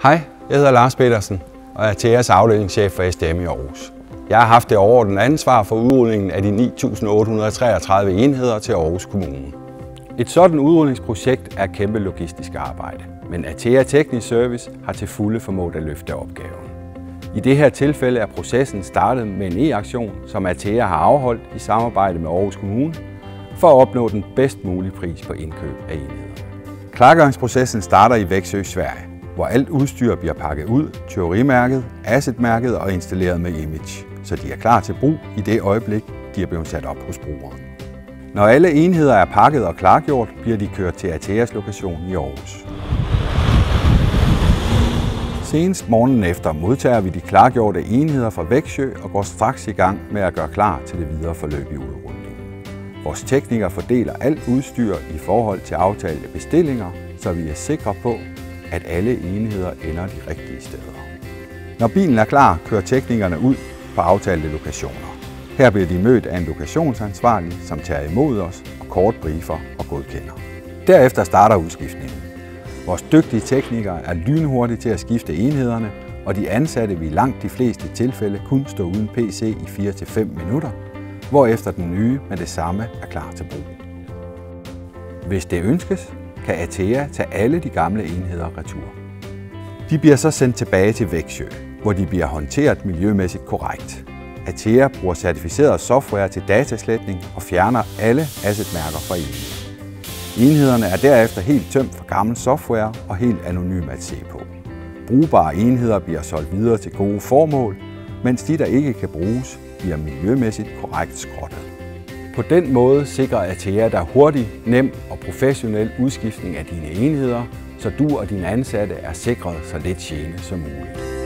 Hej, jeg hedder Lars Petersen og er TA's afdelingschef for SDM i Aarhus. Jeg har haft det overordnede ansvar for udrulningen af de 9.833 enheder til Aarhus Kommune. Et sådan udrulningsprojekt er et kæmpe logistisk arbejde, men Atea Teknisk Service har til fulde formået at løfte opgaven. I det her tilfælde er processen startet med en e-aktion, som Atea har afholdt i samarbejde med Aarhus Kommune for at opnå den bedst mulige pris på indkøb af enheder. Klargøringsprocessen starter i Växjö, Sverige, hvor alt udstyr bliver pakket ud, teorimærket, assetmærket og installeret med image, så de er klar til brug i det øjeblik, de er blevet sat op hos brugeren. Når alle enheder er pakket og klargjort, bliver de kørt til Ateas lokation i Aarhus. Senest morgenen efter modtager vi de klargjorte enheder fra Växjö og går straks i gang med at gøre klar til det videre forløb i udrulningen. Vores teknikere fordeler alt udstyr i forhold til aftalte bestillinger, så vi er sikre på, at alle enheder ender de rigtige steder. Når bilen er klar, kører teknikerne ud på aftalte lokationer. Her bliver de mødt af en lokationsansvarlig, som tager imod os og kort briefer og godkender. Derefter starter udskiftningen. Vores dygtige teknikere er lynhurtige til at skifte enhederne, og de ansatte vil i langt de fleste tilfælde kun stå uden PC i 4-5 minutter, hvorefter den nye med det samme er klar til brug. Hvis det ønskes, kan Atea tage alle de gamle enheder retur. De bliver så sendt tilbage til Växjö, hvor de bliver håndteret miljømæssigt korrekt. Atea bruger certificeret software til datasletning og fjerner alle assetmærker fra enheder. Enhederne er derefter helt tømt for gammel software og helt anonyme at se på. Brugbare enheder bliver solgt videre til gode formål, mens de, der ikke kan bruges, bliver miljømæssigt korrekt skrottet. På den måde sikrer Atea dig hurtig, nem og professionel udskiftning af dine enheder, så du og dine ansatte er sikret så lidt gene som muligt.